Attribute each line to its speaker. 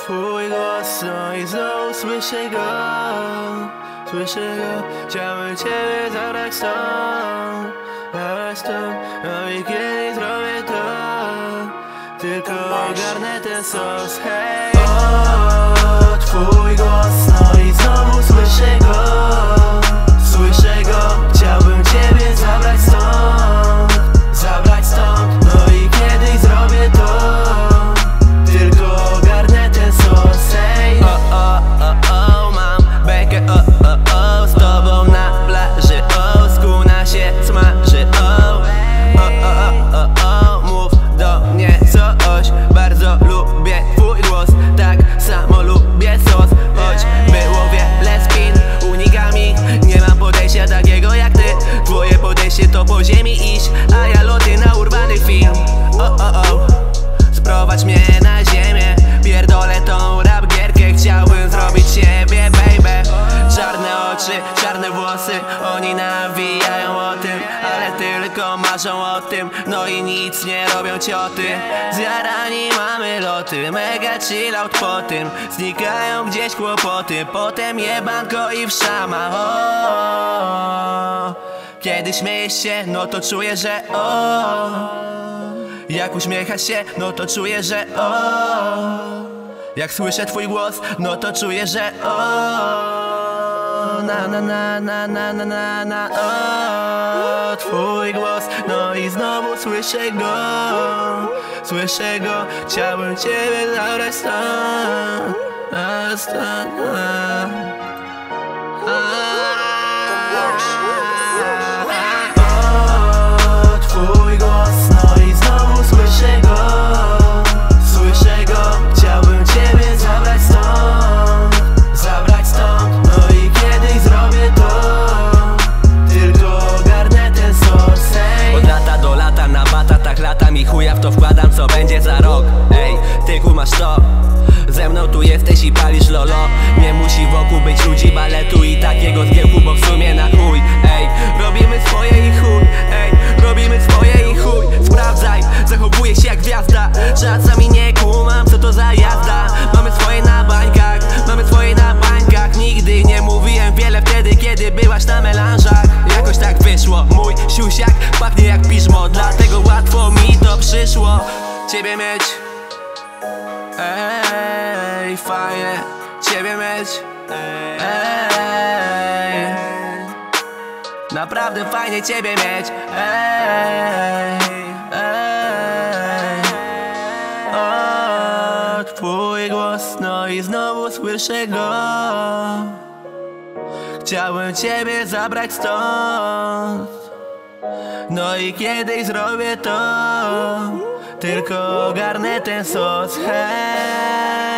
Speaker 1: Twój głos, no i znowu słyszę go, chciałbym Ciebie zabrać stąd, no i kiedy zrobię to, tylko ogarnę ten sos, hej. O, Twój głos, no i znowu słyszę go, chciałbym Ciebie zabrać stąd, no i kiedyś zrobię to, tylko ogarnę ten sos, hej. Mam bekę, z tobą na plaży, skóra się smaży, mów do mnie coś, bardzo lubię Twój głos, tak samo lubię sos, choć było wiele spin, unikam ich, nie mam podejścia takiego jak ty, twoje podejście to po ziemi iść, a ja loty na urwany film, sprowadź mnie na ziemię, pierdolę tą rap gierkę, chciałbym zrobić siebie, baby. Czarne oczy, czarne włosy, oni nawijają o tym, ale tylko marzą o tym, no i nic nie robią cioty. Zjarani mamy loty, mega chill out po tym, znikają gdzieś kłopoty, potem jebanko i wszama. Kiedy śmiejesz się, no to czuję, że jak uśmiechasz się, no to czuję, że jak słyszę Twój głos, no to czuję, że Twój głos, no i znowu słyszę go, chciałbym Ciebie zabrać stąd, Twój głos, no i znowu słyszę go, chciałbym Ciebie zabrać stąd, no i kiedyś zrobię to, tylko ogarnę ten sos, hej. Od lata do lata na batatach latam i chuja w to wkładam, co będzie za rok, ej, ty kumasz to, ze mną tu jesteś i palisz lolo, nie musi wokół być ludzi baletu i takiego zgiełku, bo w sumie na chuj, ej, robimy swoje i chuj, ej, robimy swoje i chuj, sprawdzaj, zachowuję się jak gwiazda, czasami nie kumam, co to za jazda, mamy swoje na bańkach, nigdy nie mówiłem wiele wtedy, kiedy byłaś na melanżach, jakoś tak wyszło, mój siusiak pachnie jak piżmo, dlatego łatwo mi to przyszło, Ciebie mieć, ej, fajnie, Ciebie mieć, ej, naprawdę fajnie Ciebie mieć, ej, Twój głos, no i znowu słyszę go, chciałbym Ciebie zabrać stąd, no i kiedyś zrobię to, tylko ogarnę ten sos, hej.